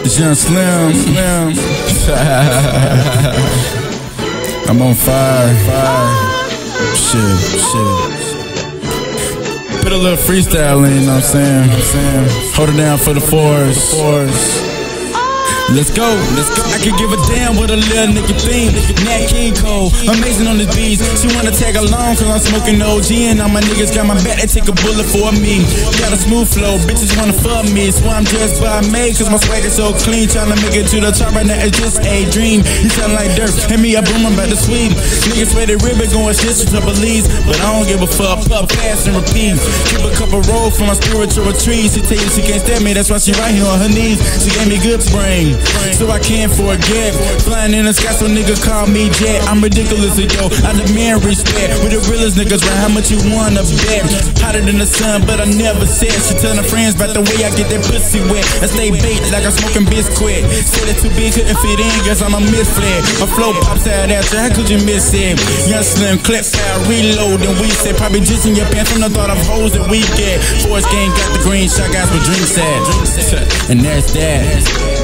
It's Young Slim. I'm on fire. Shit. Put a little freestyle in, you know what I'm saying? Hold it down for the force. Let's go. I could give a damn what a little nigga think. Nat King Cole, amazing on the beats. She wanna tag along cause I'm smoking OG. And all my niggas got my back, they take a bullet for me. Got a smooth flow, bitches wanna fuck me. So I'm dressed by made cause my swag is so clean. Tryna make it to the top right now, it's just a dream. You sound like dirt, hit me up, boom, I'm about to sweep. Niggas swear they ribbon going shit to police. But I don't give a fuck, puff fast and repeat. Keep a couple rolls for my spiritual retreat. She tell you she can't stand me, that's why she right here on her knees. She gave me good brain, so I can't forget. Flying in the sky, so nigga call me Jet. I'm ridiculously dope, I demand respect. With the realest niggas, right? How much you wanna bet? Hotter than the sun, but I never said. She tell her friends about the way I get that pussy wet. I stay baked like I'm smoking biscuit. Said it too big, couldn't fit in, guess I'm a misfit. My flow pops out after, how could you miss it? Young Slim, clip out, reload, and we said probably just in your pants from the thought of hoes that we get. Force gang got the green shot, guys with drinks at. And that's that.